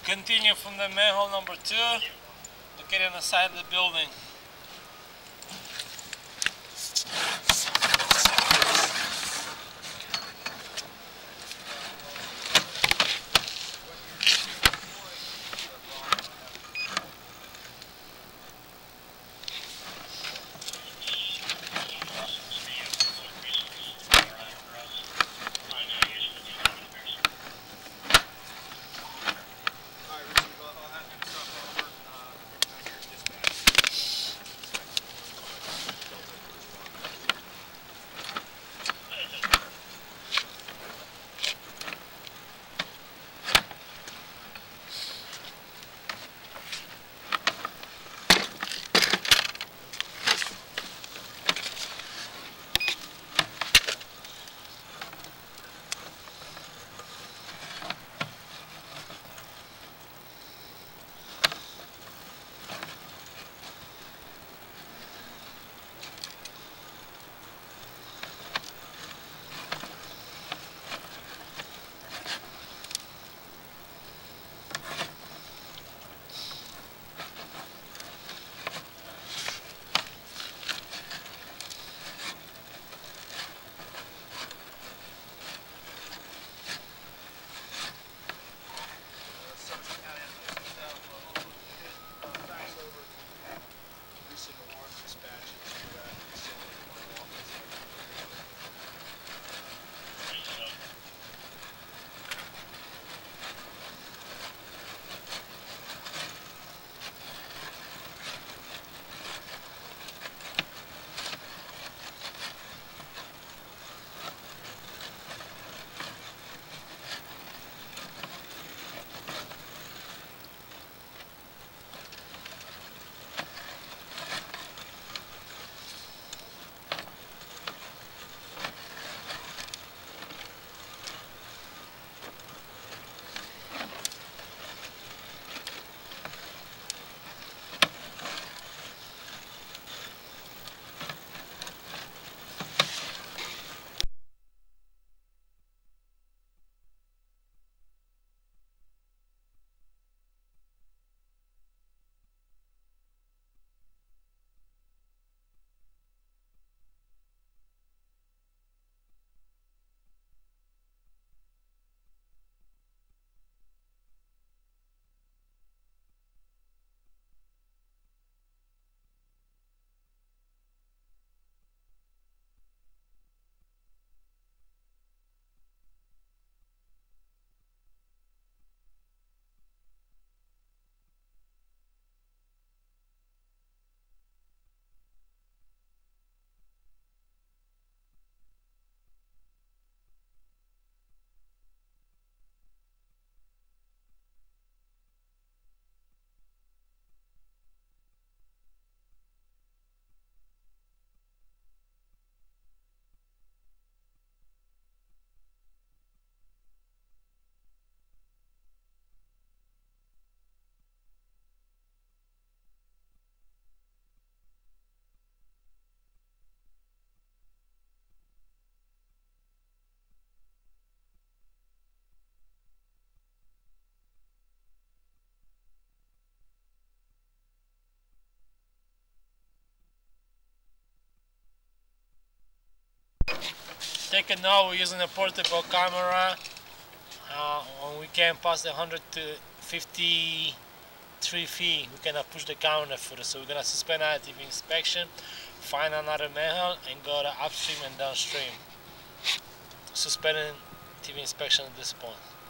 Continue from the manhole number 2, located on the side of the building. Take a note, we're using a portable camera. When we can pass the 153 feet, we cannot push the camera further, so we're gonna suspend our TV inspection, find another manhole, and go to upstream and downstream. Suspending TV inspection at this point.